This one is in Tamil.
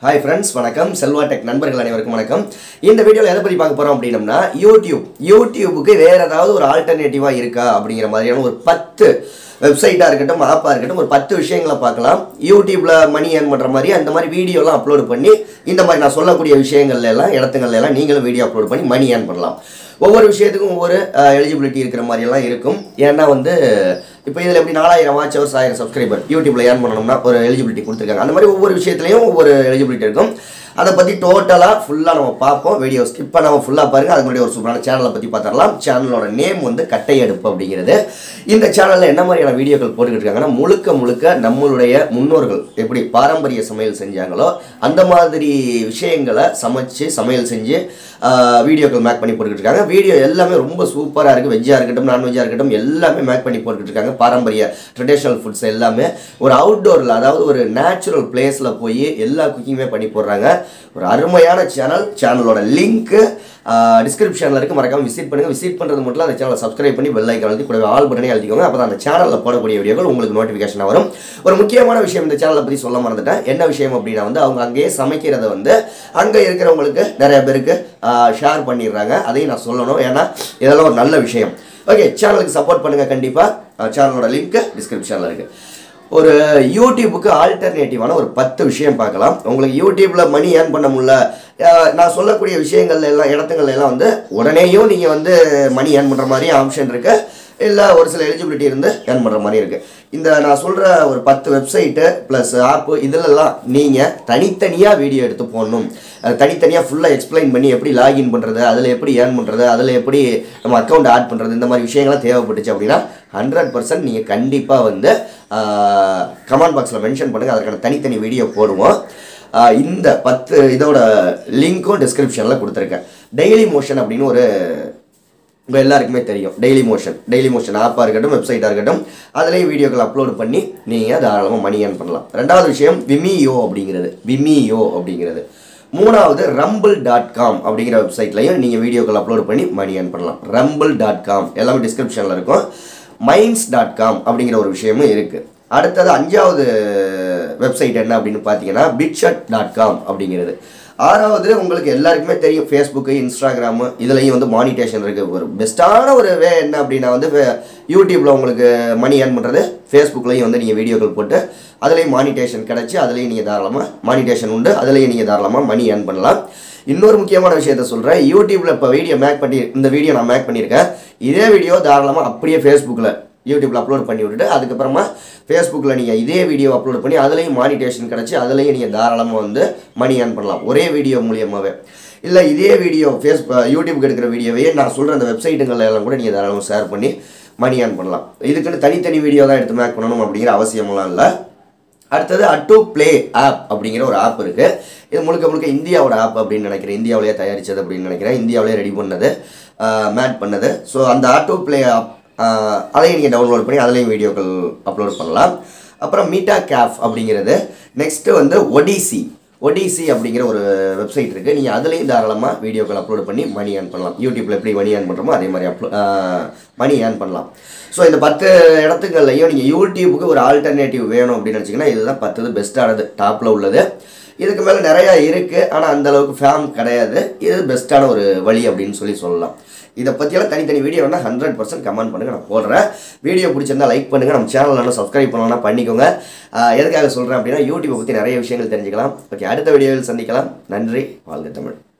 Hi friends, வணக்கம் செல்வா டெக் நண்பர்கள் அனைவருக்கும் வணக்கம். இந்த வீடியோல எதை பத்தி பார்க்க போறோம் அப்படினா YouTubeக்கு வேற ஏதாவது ஒரு ஆல்டர்னேட்டிவா இருக்கா அப்படிங்கிற மாதிரியான ஒரு 10 வெப்சைட்டா இருக்கட்டும் ஆப்பா இருக்கட்டும் ஒரு 10 விஷயங்களை பார்க்கலாம். YouTubeல மணி earn பண்ற மாதிரி அந்த மாதிரி வீடியோ எல்லாம் அப்லோட் பண்ணி இந்த மாதிரி நான் சொல்லக்கூடிய விஷயங்கள்ல எல்லாம் இடத்துங்கள்ல எல்லாம் நீங்களும் வீடியோ அப்லோட் பண்ணி மணி earn பண்ணலாம். ஒவ்வொரு விஷயத்துக்கும் ஒவ்வொரு எலிஜிபிலிட்டி இருக்கிற மாதிரி எல்லாம் இருக்கும். ஏன்னா இப்போ இதில் எப்படி 4000 வாட்ச் ஹவர்ஸ் 1000 சப்ஸ்கிரைபர் யூடியூப்ல ஏர்ன் பண்ணணும்னா ஒரு எலிஜிபிலிட்டி கொடுத்துருக்காங்க. அந்த மாதிரி ஒவ்வொரு விஷயத்துலையும் ஒவ்வொரு எலிஜிபிலிட்டி இருக்கும். அதை பற்றி டோட்டலாக ஃபுல்லாக நம்ம பார்ப்போம். வீடியோ ஸ்கிப் பண்ணாமல் ஃபுல்லாக பாருங்கள். அதுக்கு முன்னாடி ஒரு சூப்பரான சேனலை பற்றி பார்த்துடலாம். சேனலோட நேம் கட்டை எடுப்பு அப்படிங்கிறது. இந்த சேனலில் என்ன மாதிரியான வீடியோக்கள் போட்டுக்கிட்டு இருக்காங்கன்னா முழுக்க நம்மளுடைய முன்னோர்கள் எப்படி பாரம்பரிய சமையல் செஞ்சாங்களோ அந்த மாதிரி விஷயங்களை சமையல் செஞ்சு வீடியோக்கள் மேக் பண்ணி போட்டுக்கிட்டு இருக்காங்க. வீடியோ எல்லாமே ரொம்ப சூப்பராக இருக்குது. வெஜ்ஜாக இருக்கட்டும் நான்வெஜ்ஜாக இருக்கட்டும் எல்லாமே மேக் பண்ணி போட்டுக்கிட்டு இருக்காங்க. பாரம்பரிய ட்ரெடிஷ்னல் ஃபுட்ஸ் எல்லாமே ஒரு அவுட்டோரில் அதாவது ஒரு நேச்சுரல் பிளேஸில் போய் எல்லா குக்கிங்குமே பண்ணி போடுறாங்க. ஒரு அருமையான சேனலோட லிங்க்கு டிஸ்கிரிப்ஷனில் இருக்குது. மறக்காமல் விசிட் பண்ணுங்கள். விசிட் பண்ணுறது மட்டும் இல்லை அந்த சேனலை சப்ஸ்கிரைப் பண்ணி பெல் ஐக்கான் அழுத்தி கூட ஆல் பட்டனே அழுத்திக்கோங்க. அப்போ தான் அந்த சேனலில் போடக்கூடிய வீடியோக்கள் உங்களுக்கு நோட்டிஃபிகேஷன் வரும். ஒரு முக்கியமான விஷயம் இந்த சேனலை பற்றி சொல்ல மறந்துட்டேன். என்ன விஷயம் அப்படின்னா அவங்க அங்கேயே சமைக்கிறத அங்கே இருக்கிறவங்களுக்கு நிறைய பேருக்கு ஷேர் பண்ணிடுறாங்க. அதையும் நான் சொல்லணும். ஏன்னா இதெல்லாம் ஒரு நல்ல விஷயம். ஓகே, சேனலுக்கு சப்போர்ட் பண்ணுங்கள். கண்டிப்பாக சேனலோட லிங்க்கு டிஸ்கிரிப்ஷனில் இருக்குது. ஒரு யூடியூபுக்கு ஆல்டர்னேட்டிவான ஒரு 10 விஷயம் பார்க்கலாம். உங்களுக்கு யூடியூப்பில் மணி ஏர்ன் பண்ண முடியல, நான் சொல்லக்கூடிய விஷயங்கள்ல எல்லாம் இடத்துங்கள்ல எல்லாம் உடனேயும் நீங்கள் மணி ஏர்ன் பண்ணுற மாதிரி ஆப்ஷன் இருக்குது. இல்லை ஒரு சில எலிஜிபிலிட்டி இருந்து ஏர்ன் பண்ணுற மாதிரி இருக்குது. இந்த நான் சொல்கிற ஒரு 10 வெப்சைட்டு ப்ளஸ் ஆப்பு இதிலெல்லாம் நீங்கள் தனித்தனியாக வீடியோ எடுத்து போடணும். தனித்தனியாக ஃபுல்லாக எக்ஸ்பிளைன் பண்ணி எப்படி லாகின் பண்ணுறது, அதில் எப்படி ஏர்ன் பண்ணுறது, அதில் எப்படி நம்ம அக்கௌண்ட் ஆட் பண்ணுறது, இந்த மாதிரி விஷயங்கள்லாம் தேவைப்பட்டுச்சு அப்படின்னா 100% நீங்கள் கண்டிப்பாக கமெண்ட் பாக்ஸில் மென்ஷன் பண்ணுங்கள். அதற்கான தனித்தனி வீடியோ போடுவோம். இந்த 10 இதோட லிங்க்கும் டிஸ்கிரிப்ஷனில் கொடுத்துருக்கேன். டெய்லி மோஷன் அப்படின்னு ஒரு உங்கள் எல்லாருக்குமே தெரியும். டெய்லி மோஷன் ஆப்பாக இருக்கட்டும் வெப்சைட்டாக இருக்கட்டும் அதுலேயும் வீடியோக்கள் அப்லோட் பண்ணி நீங்கள் தாராளமாக மணி ஏர்ன் பண்ணலாம். ரெண்டாவது விஷயம் விமியோ அப்படிங்கிறது. மூணாவது rumble.com அப்படிங்கிற வெப்சைட்லையும் நீங்கள் வீடியோக்கள் அப்லோட் பண்ணி மணி ஏர்ன் பண்ணலாம். rumble.com எல்லாமே டிஸ்கிரிப்ஷனில் இருக்கும். minds.com அப்படிங்கிற ஒரு விஷயமும் இருக்குது. அடுத்தது 5வது வெப்சைட் என்ன அப்படின்னு பார்த்தீங்கன்னா bitchat.com அப்படிங்கிறது. 6வது உங்களுக்கு எல்லாருக்குமே தெரியும் ஃபேஸ்புக்கு இன்ஸ்டாகிராமு இதுலேயும் மானிட்டேஷன் இருக்குது. ஒரு பெஸ்ட்டான ஒரு வே என்ன அப்படின்னா யூடியூப்பில் உங்களுக்கு மணி ஏர்ன் பண்ணுறது ஃபேஸ்புக்லேயும் நீங்கள் வீடியோக்கள் போட்டு அதுலேயும் மானிட்டேஷன் கிடச்சி அதுலேயும் நீங்கள் தாராளமாக மானிட்டேஷன் உண்டு. அதுலேயும் நீங்கள் தாராளமாக மணி ஏர்ன் பண்ணலாம். இன்னொரு முக்கியமான விஷயத்த சொல்கிறேன். யூடியூப்பில் இப்போ இந்த வீடியோ நான் மேக் பண்ணியிருக்கேன். இதே வீடியோ தாராளமாக அப்படியே யூடியூப்பில் அப்லோட் பண்ணி விட்டுட்டு அதுக்கப்புறமா ஃபேஸ்புக்கில் நீங்கள் இதே வீடியோ அப்லோட் பண்ணி அதுலேயும் மானிட்டேஷன் கிடச்சி அதுலேயும் நீங்கள் தாராளமாக மணி ஏர்ன் பண்ணலாம் ஒரே வீடியோ மூலியமாகவே. இல்லை இதே வீடியோ யூடியூப்க்கு எடுக்கிற வீடியோவையே நான் சொல்கிற அந்த வெப்சைட்டுங்கள் எல்லாம் கூட நீங்கள் தாராளமாக ஷேர் பண்ணி மணி ஏர்ன் பண்ணலாம். இதுக்குன்னு தனித்தனி வீடியோ தான் எடுத்து மேக் பண்ணணும் அப்படிங்கிற அவசியமெல்லாம் இல்லை. அடுத்தது அட்டு ப்ளே ஆப் அப்படிங்கிற ஒரு ஆப் இருக்குது. இது முழுக்க இந்தியாவோட ஆப் அப்படின்னு நினைக்கிறேன். இந்தியாவிலேயே தயாரித்தது அப்படின்னு நினைக்கிறேன். இந்தியாவிலேயே ரெடி பண்ணது மேட் பண்ணது. ஸோ அந்த அட்டு ப்ளே ஆப் அதையும் நீங்கள் டவுன்லோட் பண்ணி அதுலேயும் வீடியோக்கள் அப்லோட் பண்ணலாம். அப்புறம் மீட்டா கேஃப் அப்படிங்கிறது. நெக்ஸ்ட்டு ஒடிசி அப்படிங்கிற ஒரு வெப்சைட் இருக்குது. நீங்கள் அதுலேயும் தாராளமாக வீடியோக்கள் அப்லோட் பண்ணி மணி ஏர்ன் பண்ணலாம். யூடியூப்பில் எப்படி மணி ஏர்ன் பண்ணுறோமோ அதே மாதிரி மணி ஏர்ன் பண்ணலாம். ஸோ இந்த 10 இடத்துங்கள்லையும் நீங்கள் யூடியூப்புக்கு ஒரு ஆல்டர்னேட்டிவ் வேணும் அப்படின்னு நினச்சிங்கன்னா இதுதான் 10 பெஸ்ட்டானது டாப்பில் உள்ளது. இதுக்கு மேலே நிறையா இருக்குது. ஆனால் அந்தளவுக்கு ஃபேம் கிடையாது. இது பெஸ்ட்டான ஒரு வழி அப்படின்னு சொல்லலாம். இதை பற்றியெல்லாம் தனித்தனி வீடியோ வேணால் 100% கமெண்ட் பண்ணுங்கள், நான் போடுறேன். வீடியோ பிடிச்சிருந்தா லைக் பண்ணுங்கள். நம்ம சேனலில் சப்ஸ்கிரைப் பண்ணணும்னா பண்ணிக்கோங்க. எதுக்காக சொல்கிறேன் அப்படின்னா யூடியூப்பை பற்றி நிறைய விஷயங்கள் தெரிஞ்சுக்கலாம். ஓகே, அடுத்த வீடியோவில் சந்திக்கலாம். நன்றி. வாழ்க தமிழ்.